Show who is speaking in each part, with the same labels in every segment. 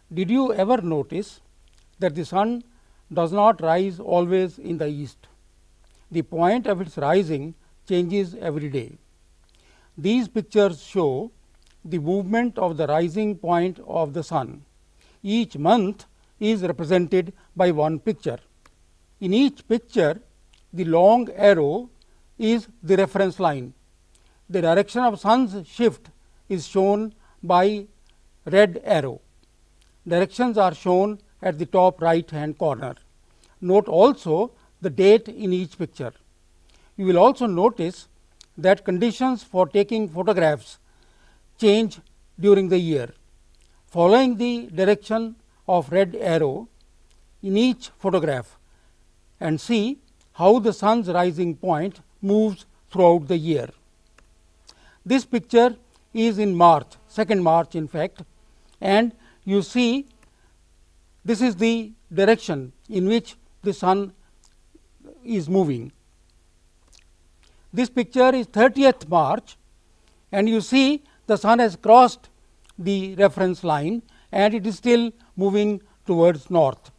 Speaker 1: Did you ever notice that the sun does not rise always in the east? The point of its rising changes every day. These pictures show the movement of the rising point of the sun. Each month is represented by one picture. In each picture, the long arrow is the reference line. The direction of sun's shift is shown by red arrow. Directions are shown at the top right hand corner. Note also the date in each picture. You will also notice that conditions for taking photographs change during the year. Following the direction of red arrow in each photograph and see how the sun's rising point moves throughout the year. This picture is in March, 2nd March in fact, and you see this is the direction in which the sun is moving. This picture is 30th March, and you see the sun has crossed the reference line and it is still moving towards north.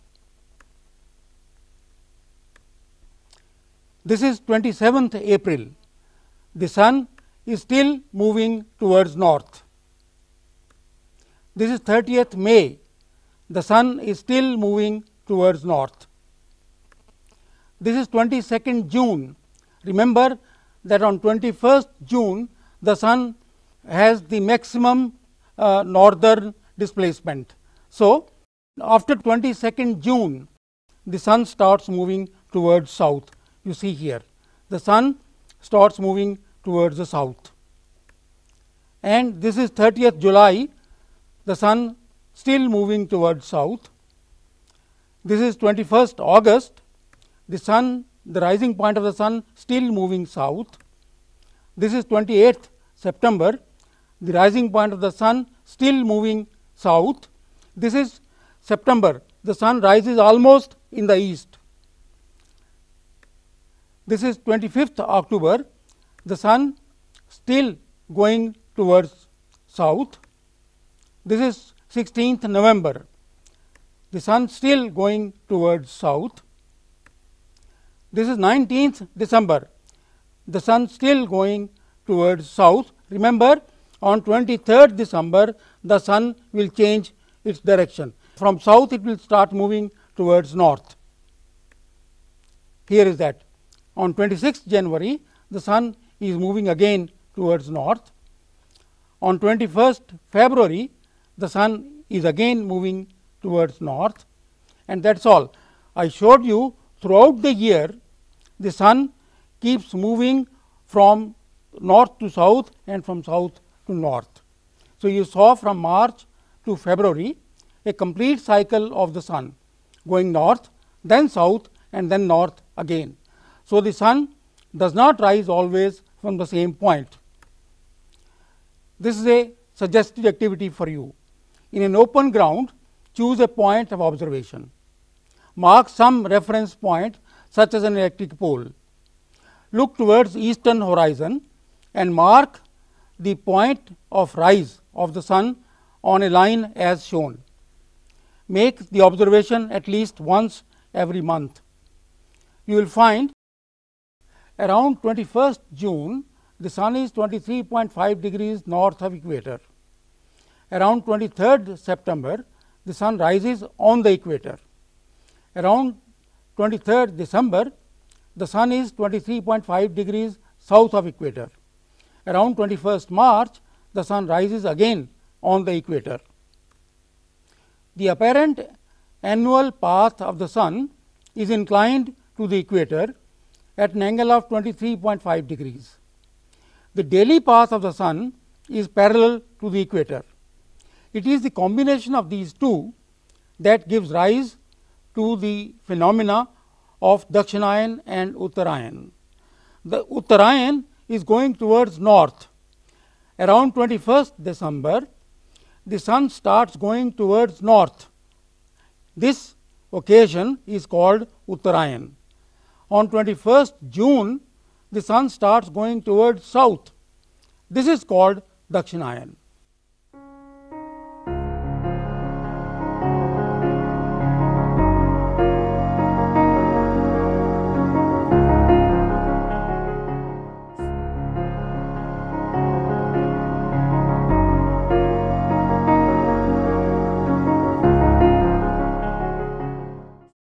Speaker 1: This is 27th April. The sun is still moving towards north. This is 30th May. The sun is still moving towards north. This is 22nd June. Remember that on 21st June, the sun has the maximum northern displacement. So, after 22nd June, the sun starts moving towards south. You see here, the sun starts moving towards the south. And this is 30th July, the sun still moving towards south. This is 21st August, the sun, the rising point of the sun still moving south. This is 28th September, the rising point of the sun still moving south. This is September, the sun rises almost in the east. This is 25th October, the sun still going towards south. This is 16th November, the sun still going towards south. This is 19th December, the sun still going towards south. Remember, on 23rd December, the sun will change its direction. From south, it will start moving towards north. Here is that. On 26th January, the sun is moving again towards north. On 21st February, the sun is again moving towards north, and that is all. I showed you throughout the year, the sun keeps moving from north to south and from south to north. So, you saw from March to February a complete cycle of the sun going north, then south and then north again. So, the sun does not rise always from the same point. This is a suggested activity for you. In an open ground, choose a point of observation. Mark some reference point such as an electric pole. Look towards eastern horizon and mark the point of rise of the sun on a line as shown. Make the observation at least once every month. You will find around 21st June, the sun is 23.5 degrees north of equator. Around 23rd September, the sun rises on the equator. Around 23rd December, the sun is 23.5 degrees south of equator. Around 21st March, the sun rises again on the equator. The apparent annual path of the sun is inclined to the equator at an angle of 23.5 degrees. The daily path of the sun is parallel to the equator. It is the combination of these two that gives rise to the phenomena of Dakshinayan and Uttarayan. The Uttarayan is going towards north. Around 21st December, the sun starts going towards north. This occasion is called Uttarayan. On 21st June, the sun starts going towards south. This is called Dakshinayan.